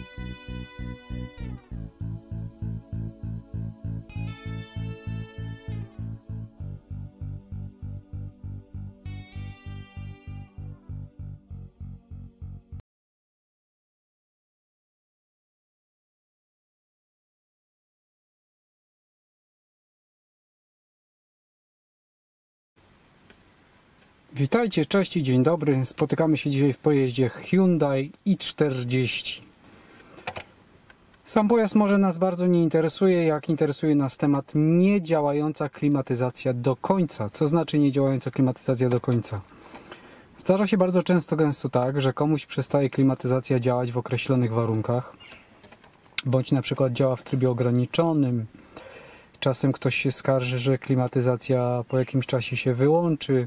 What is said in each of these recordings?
Witajcie, cześć i dzień dobry. Spotykamy się dzisiaj w pojeździe Hyundai i40. Sam pojazd może nas bardzo nie interesuje, jak interesuje nas temat niedziałająca klimatyzacja do końca. Co znaczy niedziałająca klimatyzacja do końca? Zdarza się bardzo gęsto tak, że komuś przestaje klimatyzacja działać w określonych warunkach, bądź na przykład działa w trybie ograniczonym. Czasem ktoś się skarży, że klimatyzacja po jakimś czasie się wyłączy.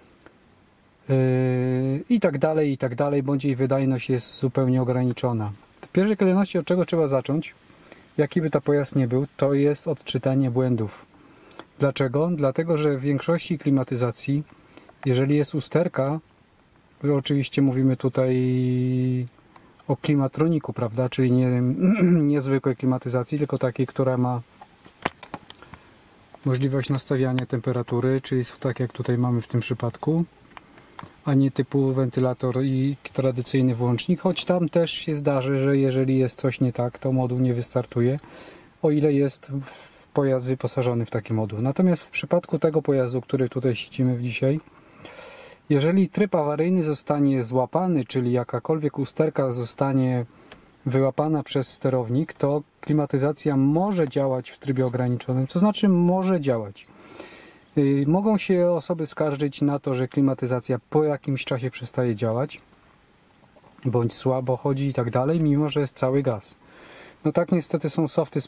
I tak dalej, bądź jej wydajność jest zupełnie ograniczona. W pierwszej kolejności od czego trzeba zacząć, jaki by to pojazd nie był, to jest odczytanie błędów. Dlaczego? Dlatego, że w większości klimatyzacji, jeżeli jest usterka, oczywiście mówimy tutaj o klimatroniku, prawda, czyli nie zwykłej klimatyzacji, tylko takiej, która ma możliwość nastawiania temperatury, czyli tak jak tutaj mamy w tym przypadku, a nie typu wentylator i tradycyjny włącznik, choć tam też się zdarzy, że jeżeli jest coś nie tak, to moduł nie wystartuje, o ile jest pojazd wyposażony w taki moduł. Natomiast w przypadku tego pojazdu, który tutaj siedzimy dzisiaj, jeżeli tryb awaryjny zostanie złapany, czyli jakakolwiek usterka zostanie wyłapana przez sterownik, to klimatyzacja może działać w trybie ograniczonym, co znaczy może działać. Mogą się osoby skarżyć na to, że klimatyzacja po jakimś czasie przestaje działać, bądź słabo chodzi i tak dalej, mimo że jest cały gaz. No tak niestety są softy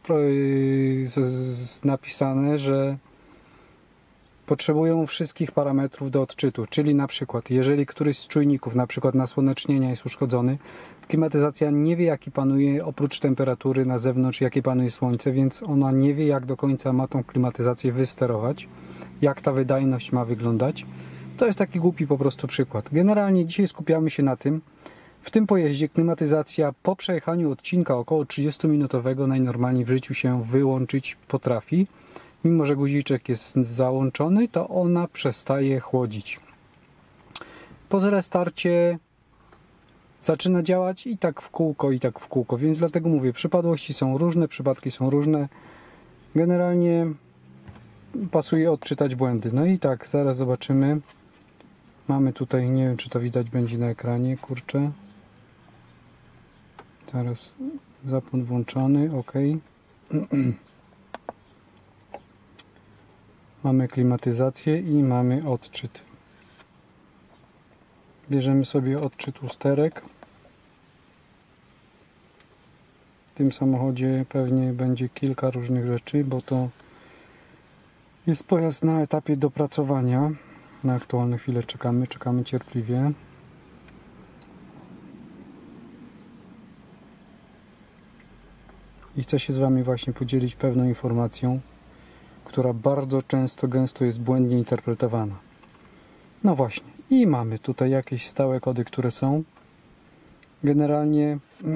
napisane, że potrzebują wszystkich parametrów do odczytu, czyli na przykład jeżeli któryś z czujników, na przykład nasłonecznienia jest uszkodzony, klimatyzacja nie wie jaki panuje oprócz temperatury na zewnątrz, jakie panuje słońce, więc ona nie wie jak do końca ma tą klimatyzację wysterować, jak ta wydajność ma wyglądać. To jest taki głupi po prostu przykład. Generalnie dzisiaj skupiamy się na tym, w tym pojeździe klimatyzacja po przejechaniu odcinka około 30-minutowego najnormalniej w życiu się wyłączyć potrafi. Mimo że guziczek jest załączony, to ona przestaje chłodzić. Po zrestarcie zaczyna działać i tak w kółko, więc dlatego mówię, przypadłości są różne, przypadki są różne. Generalnie pasuje odczytać błędy. No i tak, zaraz zobaczymy. Mamy tutaj, nie wiem czy to widać będzie na ekranie, kurczę. Teraz zapłon włączony, ok. Mamy klimatyzację i mamy odczyt. Bierzemy sobie odczyt usterek. W tym samochodzie pewnie będzie kilka różnych rzeczy, bo to jest pojazd na etapie dopracowania. Na aktualną chwilę czekamy cierpliwie. I chcę się z Wami właśnie podzielić pewną informacją, która bardzo gęsto jest błędnie interpretowana. No właśnie, i mamy tutaj jakieś stałe kody, które są. Generalnie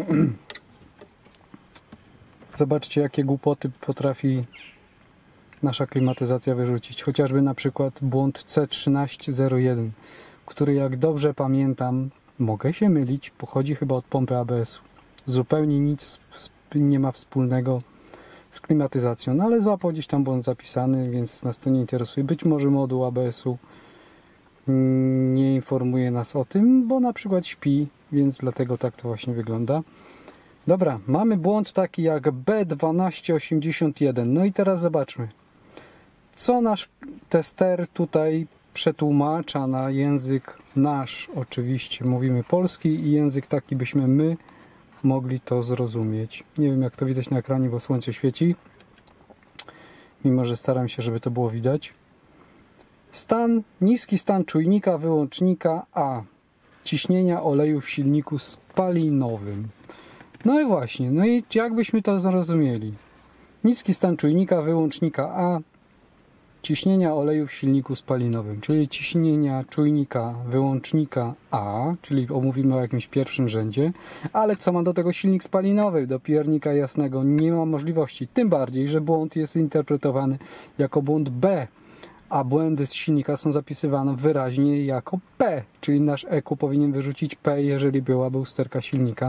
zobaczcie jakie głupoty potrafi nasza klimatyzacja wyrzucić. Chociażby na przykład błąd C1301, który jak dobrze pamiętam, mogę się mylić, pochodzi chyba od pompy ABS-u. Zupełnie nic nie ma wspólnego z klimatyzacją, no ale złapał gdzieś tam błąd zapisany, więc nas to nie interesuje. Być może moduł ABS-u nie informuje nas o tym, bo na przykład śpi, więc dlatego tak to właśnie wygląda. Dobra, mamy błąd taki jak B1281. No i teraz zobaczmy, co nasz tester tutaj przetłumacza na język nasz. Oczywiście mówimy polski i język taki byśmy my mogli to zrozumieć. Nie wiem jak to widać na ekranie, bo słońce świeci. Mimo że staram się, żeby to było widać. Niski stan czujnika wyłącznika A. Ciśnienia oleju w silniku spalinowym. No i właśnie, no i jak byśmy to zrozumieli? Niski stan czujnika wyłącznika A. ciśnienia oleju w silniku spalinowym, czyli ciśnienia czujnika wyłącznika A, czyli omówimy o jakimś pierwszym rzędzie, ale co ma do tego silnik spalinowy, do piernika jasnego? Nie ma możliwości, tym bardziej, że błąd jest interpretowany jako błąd B, a błędy z silnika są zapisywane wyraźnie jako P, czyli nasz EQ powinien wyrzucić P, jeżeli byłaby usterka silnika.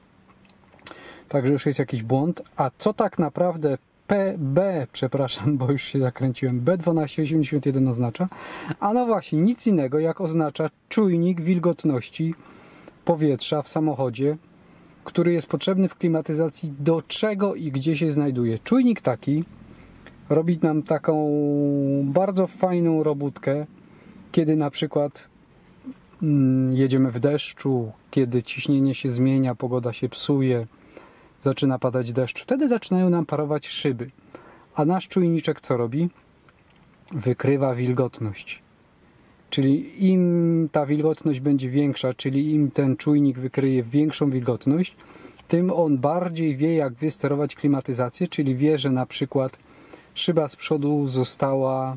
Także już jest jakiś błąd. A co tak naprawdę przepraszam, bo już się zakręciłem, B1281 oznacza? A no właśnie, nic innego jak oznacza czujnik wilgotności powietrza w samochodzie, który jest potrzebny w klimatyzacji, do czego i gdzie się znajduje. Czujnik taki robi nam taką bardzo fajną robótkę, kiedy na przykład jedziemy w deszczu, kiedy ciśnienie się zmienia, pogoda się psuje, zaczyna padać deszcz. Wtedy zaczynają nam parować szyby. A nasz czujniczek co robi? Wykrywa wilgotność. Czyli im ta wilgotność będzie większa, czyli im ten czujnik wykryje większą wilgotność, tym on bardziej wie, jak wysterować klimatyzację, czyli wie, że na przykład szyba z przodu została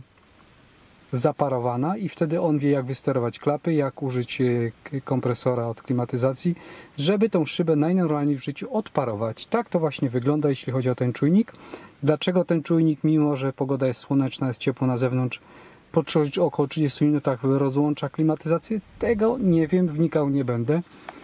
zaparowana i wtedy on wie, jak wysterować klapy, jak użyć kompresora od klimatyzacji, żeby tą szybę najnormalniej w życiu odparować. Tak to właśnie wygląda, jeśli chodzi o ten czujnik. Dlaczego ten czujnik, mimo że pogoda jest słoneczna, jest ciepło na zewnątrz, po około 30 minutach rozłącza klimatyzację? Tego nie wiem, wnikał nie będę,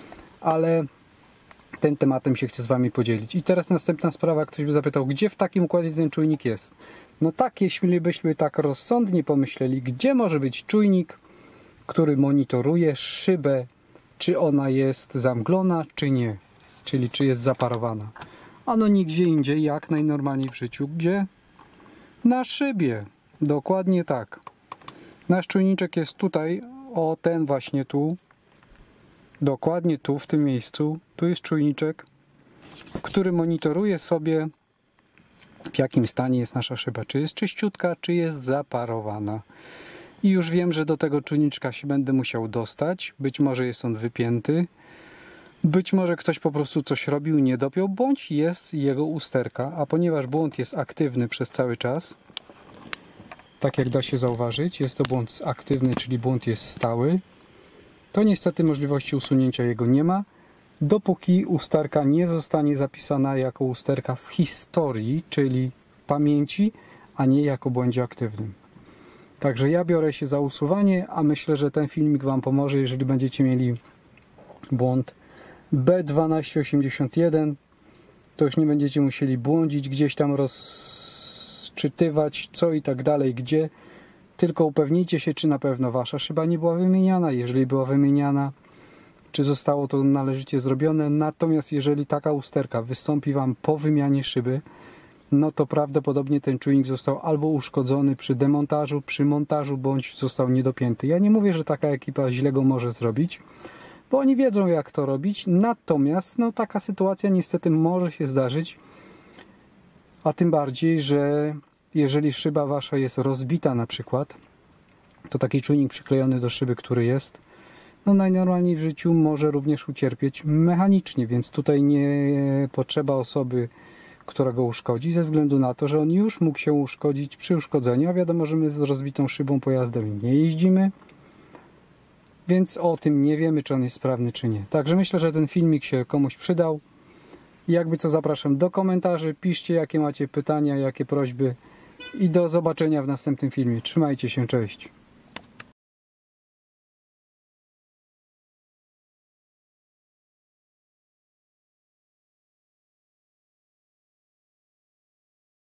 ale tym tematem się chcę z Wami podzielić. I teraz następna sprawa, ktoś by zapytał, gdzie w takim układzie ten czujnik jest? No tak, jeśli byśmy tak rozsądnie pomyśleli, gdzie może być czujnik, który monitoruje szybę, czy ona jest zamglona, czy nie. Czyli czy jest zaparowana. Ano nigdzie indziej, jak najnormalniej w życiu. Gdzie? Na szybie. Dokładnie tak. Nasz czujniczek jest tutaj, o ten właśnie tu. Dokładnie tu, w tym miejscu. Tu jest czujniczek, który monitoruje sobie, w jakim stanie jest nasza szyba. Czy jest czyściutka, czy jest zaparowana. I już wiem, że do tego czujniczka się będę musiał dostać. Być może jest on wypięty. Być może ktoś po prostu coś robił, nie dopiął, bądź jest jego usterka. A ponieważ błąd jest aktywny przez cały czas, tak jak da się zauważyć, jest to błąd aktywny, czyli błąd jest stały, to niestety możliwości usunięcia jego nie ma, dopóki usterka nie zostanie zapisana jako usterka w historii, czyli w pamięci, a nie jako błędzie aktywnym. Także ja biorę się za usuwanie, a myślę, że ten filmik Wam pomoże, jeżeli będziecie mieli błąd B1281, to już nie będziecie musieli błądzić, gdzieś tam rozczytywać co i tak dalej, gdzie. Tylko upewnijcie się, czy na pewno Wasza szyba nie była wymieniana. Jeżeli była wymieniana, czy zostało to należycie zrobione. Natomiast jeżeli taka usterka wystąpi Wam po wymianie szyby, no to prawdopodobnie ten czujnik został albo uszkodzony przy demontażu, przy montażu, bądź został niedopięty. Ja nie mówię, że taka ekipa źle go może zrobić, bo oni wiedzą, jak to robić. Natomiast no, taka sytuacja niestety może się zdarzyć, a tym bardziej, że jeżeli szyba Wasza jest rozbita na przykład, to taki czujnik przyklejony do szyby, który jest, no najnormalniej w życiu może również ucierpieć mechanicznie, więc tutaj nie potrzeba osoby, która go uszkodzi, ze względu na to, że on już mógł się uszkodzić przy uszkodzeniu, a wiadomo, że my z rozbitą szybą pojazdem nie jeździmy, więc o tym nie wiemy, czy on jest sprawny, czy nie. Także myślę, że ten filmik się komuś przydał. Jakby co, zapraszam do komentarzy, piszcie, jakie macie pytania, jakie prośby i do zobaczenia w następnym filmie. Trzymajcie się, cześć!